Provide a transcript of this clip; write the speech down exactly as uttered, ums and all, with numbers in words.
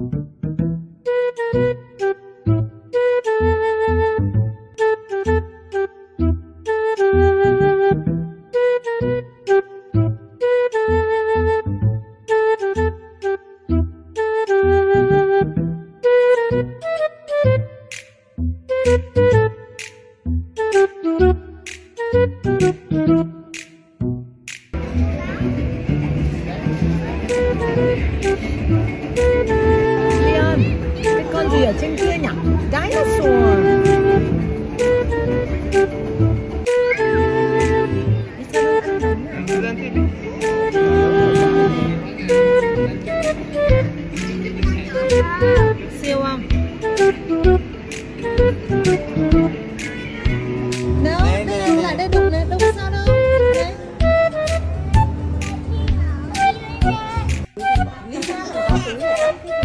ở trên kia nhỉ? Dinosaur. Siêu không? Đâu, đây lại đây đụng này, đâu có sao đâu. Đấy. Lisa